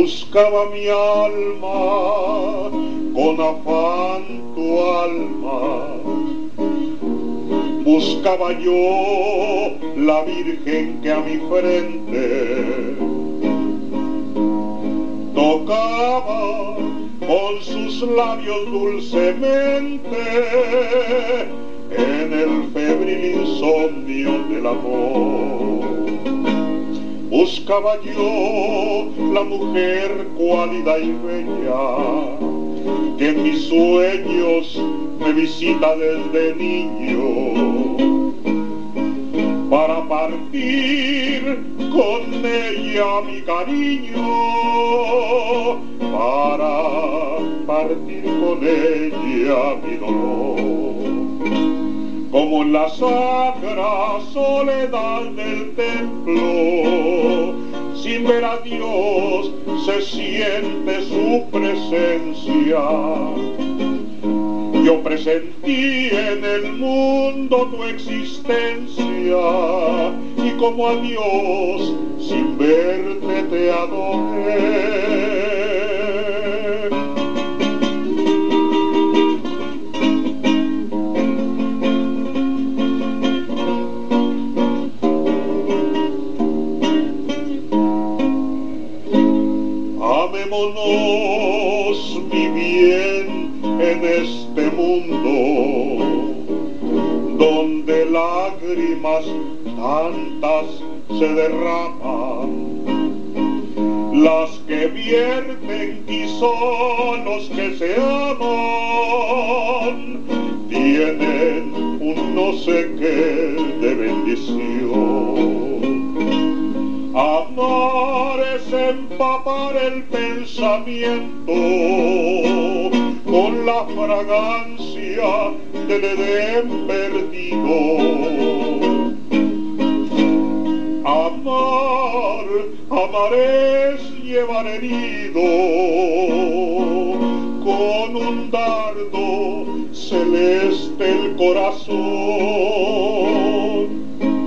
Buscaba mi alma con afán tu alma, buscaba yo la Virgen que a mi frente tocaba con sus labios dulcemente en el febril insomnio del amor. Buscaba yo la mujer cuálida y bella que en mis sueños me visita desde niño, para partir con ella mi cariño, para partir con ella mi dolor. Como en la sacra soledad del templo, sin ver a Dios se siente su presencia. Yo presentí en el mundo tu existencia y como a Dios sin verte te adoré. Amémonos, mi bien, en este mundo donde lágrimas tantas se derraman, las que vierten quizá los que se aman tienen un no sé qué de bendición. Amar es empapar el pensamiento con la fragancia del Edén perdido. Amar es llevar herido con un dardo celeste el corazón.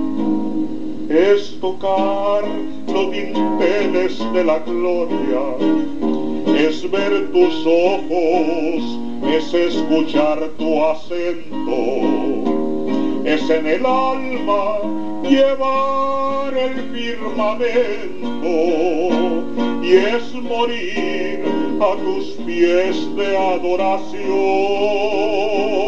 Es tocar los dinteles de la gloria, es ver tus ojos, es escuchar tu acento, es en el alma llevar el firmamento y es morir a tus pies de adoración.